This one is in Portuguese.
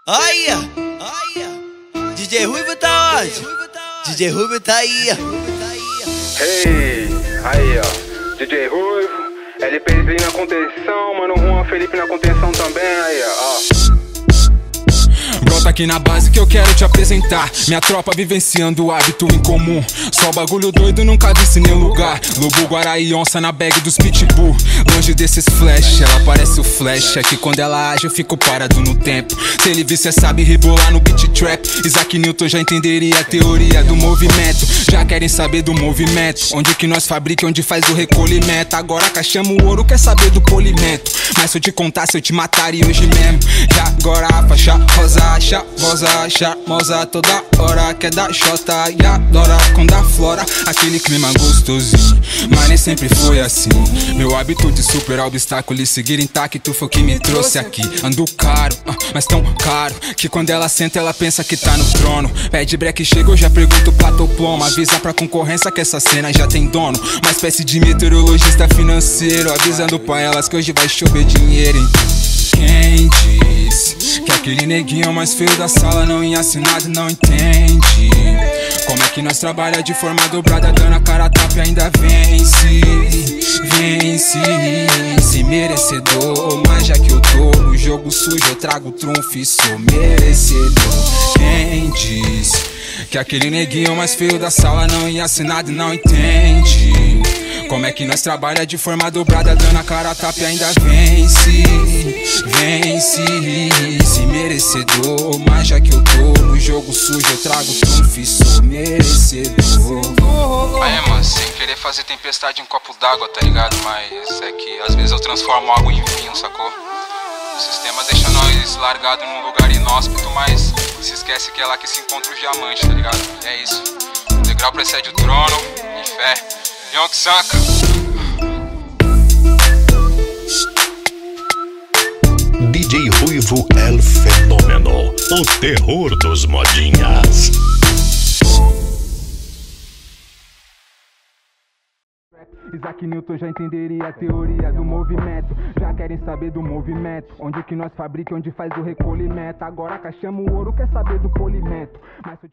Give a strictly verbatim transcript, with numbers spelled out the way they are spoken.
Aí, aí, D J Ruivo tá onde? D J Ruivo tá aí. Hey, aí ó, D J Ruivo, L P Z na contenção, mano Juan Felipe na contenção também, aí ó. Brota aqui na base que eu quero te apresentar. Minha tropa vivenciando o hábito incomum. Só bagulho doido, nunca vi em nenhum lugar. Lobo, Guará e onça na bag dos pitbull. Longe desses flash, ela parece o flash. É que quando ela age eu fico parado no tempo. Se ele vir cê sabe rebolar no beat trap. Isaac Newton já entenderia a teoria do movimento. Já querem saber do movimento. Onde que nós fabrica, onde faz o recolhimento. Agora caixamos o ouro, quer saber do polimento. Mas se eu te contasse eu te mataria hoje mesmo. Já agora a faixa rosa, chavosa, charmosa toda hora. Quer dar xota e adora quando dá flora. Aquele clima gostosinho, mas nem sempre foi assim. Meu hábito de superar obstáculo e seguir intacto foi o que me trouxe aqui. Ando caro, uh, mas tão caro que quando ela senta ela pensa que tá no trono. Pede break, chega eu já pergunto platoplomo. Avisa pra concorrência que essa cena já tem dono. Uma espécie de meteorologista financeiro, avisando pra elas que hoje vai chover dinheiro, hein? Quem disse que aquele neguinho mais feio da sala não ia assinar e não entende? Como é que nós trabalha de forma dobrada, dando a cara a tapa e ainda vence? Vence, se merecedor. Mas já que eu tô no jogo sujo eu trago trunfo e sou merecedor. Quem disse que aquele neguinho mais feio da sala não ia assinar e não entende? Como é que nós trabalha de forma dobrada, dando a cara a tapa e ainda vence? Vence, se merecedor. Mas já que eu tô no jogo sujo eu trago trunfo e sou merecedor. Aí, mano, sem querer fazer tempestade em copo d'água, tá ligado? Mas é que às vezes eu transformo água em vinho, sacou? O sistema deixa nós largados num lugar inóspito, mas se esquece que é lá que se encontra o diamante, tá ligado? E é isso. O degrau precede o trono, e fé. Young Sanka. D J Ruivo El Fenômeno, o terror dos modinhas. Isaac Newton já entenderia a teoria do movimento. Já querem saber do movimento. Onde que nós fabrica, onde faz o recolhimento. Agora caixamos o ouro, quer saber do polimento. Mas